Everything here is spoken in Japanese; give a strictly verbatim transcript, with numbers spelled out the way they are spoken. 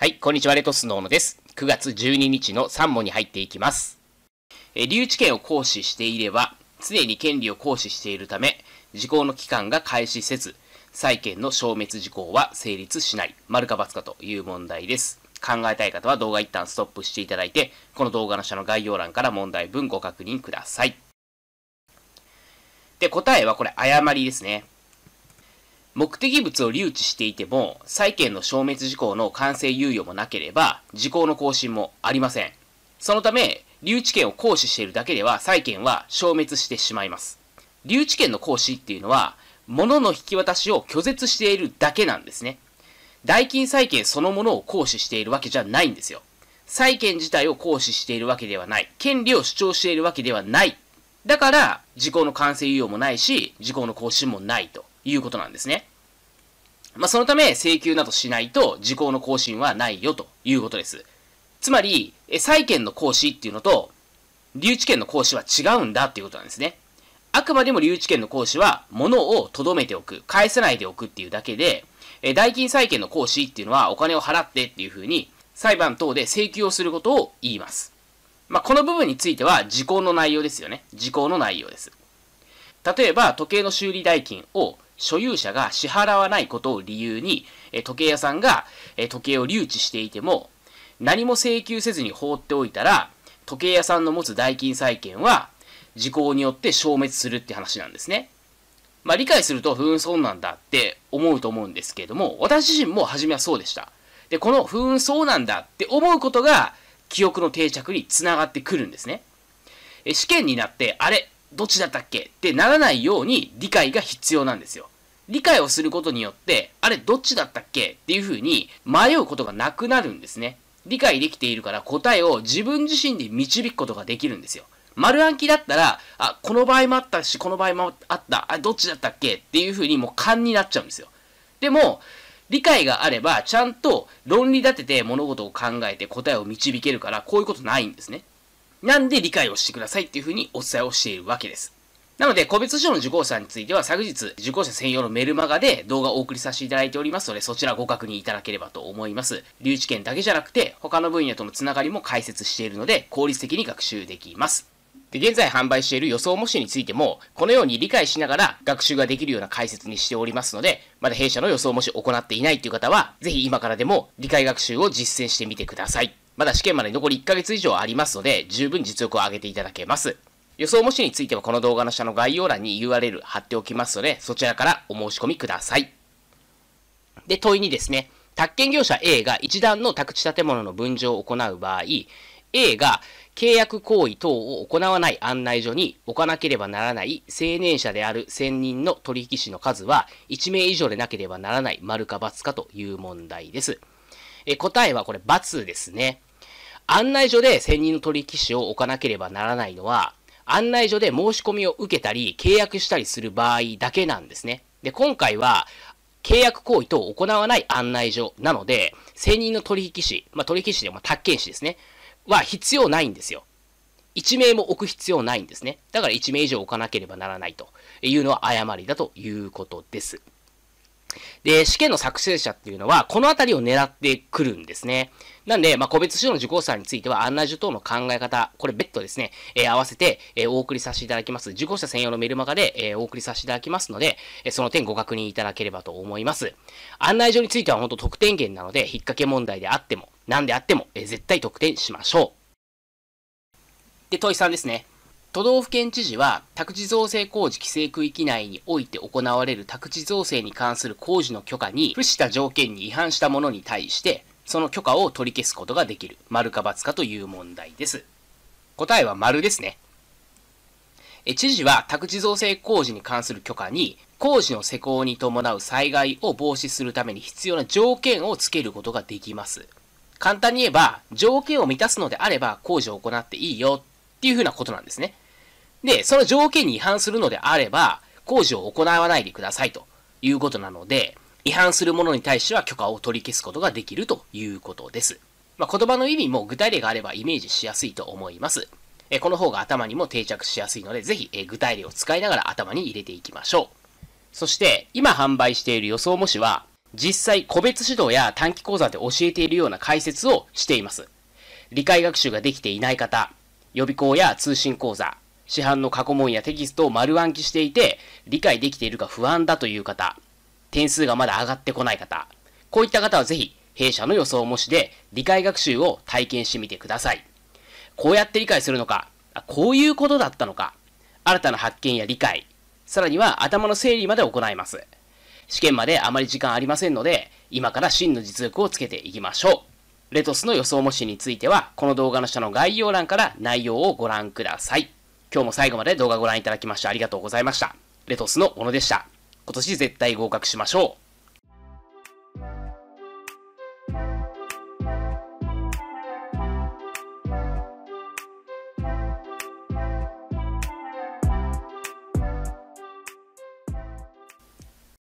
はい、こんにちは、レトスの小野です。くがつじゅうににちのさん問に入っていきます。え留置権を行使していれば、常に権利を行使しているため、時効の期間が開始せず、債権の消滅時効は成立しない。丸か×かという問題です。考えたい方は動画一旦ストップしていただいて、この動画の下の概要欄から問題文ご確認ください。で、答えはこれ、誤りですね。目的物を留置していても、債権の消滅時効の完成猶予もなければ、時効の更新もありません。そのため、留置権を行使しているだけでは、債権は消滅してしまいます。留置権の行使っていうのは、物の引き渡しを拒絶しているだけなんですね。代金債権そのものを行使しているわけじゃないんですよ。債権自体を行使しているわけではない。権利を主張しているわけではない。だから、時効の完成猶予もないし、時効の更新もないということなんですね。まあ、そのため、請求などしないと、時効の更新はないよということです。つまり、債権の行使っていうのと、留置権の行使は違うんだっていうことなんですね。あくまでも留置権の行使は、物を留めておく、返さないでおくっていうだけで、代金債権の行使っていうのは、お金を払ってっていうふうに、裁判等で請求をすることを言います。まあ、この部分については、時効の内容ですよね。時効の内容です。例えば、時計の修理代金を所有者が支払わないことを理由に、時計屋さんが時計を留置していても、何も請求せずに放っておいたら、時計屋さんの持つ代金債権は、時効によって消滅するって話なんですね。まあ、理解すると、ふーん、そうなんだって思うと思うんですけれども、私自身も初めはそうでした。で、この、ふーん、そうなんだって思うことが、記憶の定着につながってくるんですね。試験になって、あれ、どっちだったっけってならないように理解が必要なんですよ。理解をすることによって、あれ、どっちだったっけっていうふうに迷うことがなくなるんですね。理解できているから答えを自分自身で導くことができるんですよ。丸暗記だったら、あ、この場合もあったし、この場合もあった、あ、どっちだったっけっていうふうにもう勘になっちゃうんですよ。でも、理解があれば、ちゃんと論理立てて物事を考えて答えを導けるから、こういうことないんですね。なんで理解をしてくださいっていうふうにお伝えをしているわけです。なので、個別書の受講者については、昨日、受講者専用のメルマガで動画をお送りさせていただいておりますので、そちらご確認いただければと思います。留置権だけじゃなくて、他の分野とのつながりも解説しているので、効率的に学習できます。で、現在販売している予想模試についても、このように理解しながら学習ができるような解説にしておりますので、まだ弊社の予想模試を行っていないという方は、ぜひ今からでも理解学習を実践してみてください。まだ試験まで残りいっかげつ以上ありますので、十分実力を上げていただけます。予想模試についてはこの動画の下の概要欄に ユーアールエル 貼っておきますので、そちらからお申し込みください。で、問いにですね、宅建業者 A が一段の宅地建物の分譲を行う場合、A が契約行為等を行わない案内所に置かなければならない青年者である専任の取引士の数はいち名以上でなければならない丸か×かという問題です。え答えはこれ×ですね。案内所で専任の取引士を置かなければならないのは、案内所で申し込みを受けたり契約したりする場合だけなんですね。で、今回は契約行為等を行わない案内所なので、専任の取引士、まあ、取引士でも宅建士ですね、は必要ないんですよ。いち名も置く必要ないんですね。だからいち名以上置かなければならないというのは誤りだということです。で、試験の作成者っていうのは、このあたりを狙ってくるんですね。なんで、まあ、個別指導の受講者については、案内所等の考え方、これ別途ですね、えー、合わせて、えー、お送りさせていただきます。受講者専用のメルマガで、えー、お送りさせていただきますので、えー、その点ご確認いただければと思います。案内所については本当得点源なので、引っ掛け問題であっても、何であっても、えー、絶対得点しましょう。で、問いさんですね。都道府県知事は、宅地造成工事規制区域内において行われる宅地造成に関する工事の許可に付した条件に違反した者に対して、その許可を取り消すことができる。丸か×かという問題です。答えは丸ですね。え知事は宅地造成工事に関する許可に、工事の施工に伴う災害を防止するために必要な条件をつけることができます。簡単に言えば、条件を満たすのであれば工事を行っていいよっていうふうなことなんですね。で、その条件に違反するのであれば、工事を行わないでくださいということなので、違反する者に対しては許可を取り消すことができるということです。まあ、言葉の意味も具体例があればイメージしやすいと思います。えこの方が頭にも定着しやすいので、ぜひえ具体例を使いながら頭に入れていきましょう。そして、今販売している予想模試は、 実際個別指導や短期講座で教えているような解説をしています。理解学習ができていない方、予備校や通信講座、市販の過去問やテキストを丸暗記していて理解できているか不安だという方、点数がまだ上がってこない方、こういった方はぜひ弊社の予想模試で理解学習を体験してみてください。こうやって理解するのか、こういうことだったのか、新たな発見や理解、さらには頭の整理まで行います。試験まであまり時間ありませんので、今から真の実力をつけていきましょう。レトスの予想模試については、この動画の下の概要欄から内容をご覧ください。今日も最後まで動画ご覧いただきましてありがとうございました。レトスの小野でした。今年絶対合格しましょう。